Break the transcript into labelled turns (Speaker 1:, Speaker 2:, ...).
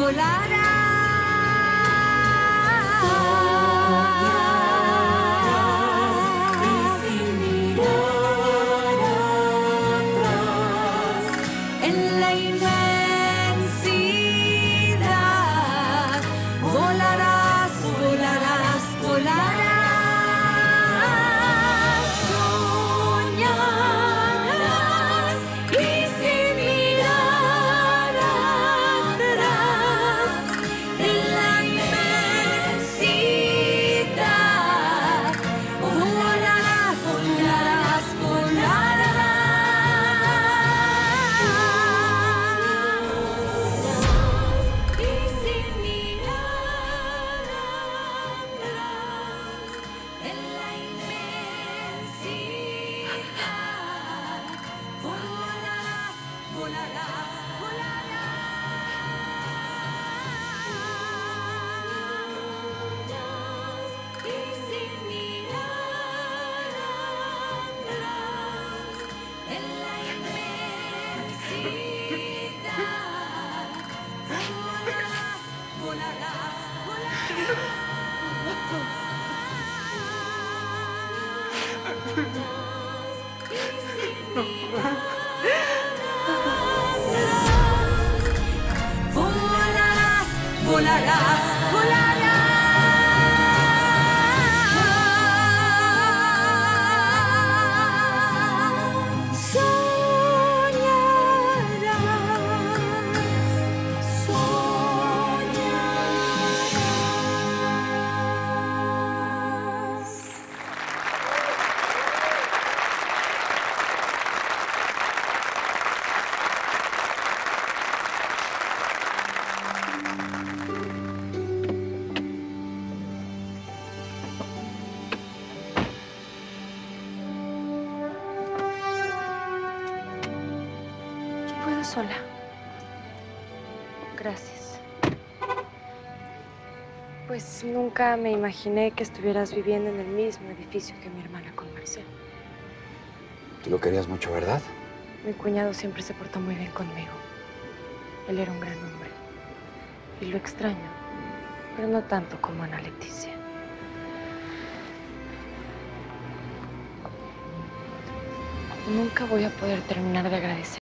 Speaker 1: En la inmensidad volarás, volarás, volarás. Soñarás y sin mirar atrás. En la inmensidad volarás, volarás, volarás. Volarás, volarás y sin mirar atrás. En la inmensidad volarás, volarás, volarás y sin mirar volarás, volarás. Soñarás, soñarás.
Speaker 2: Puedo sola. Gracias. Pues nunca me imaginé que estuvieras viviendo en el mismo edificio que mi hermana con Marcel.
Speaker 3: Tú lo querías mucho, ¿verdad?
Speaker 2: Mi cuñado siempre se portó muy bien conmigo. Él era un gran hombre. Y lo extraño, pero no tanto como Ana Leticia. Nunca voy a poder terminar de agradecer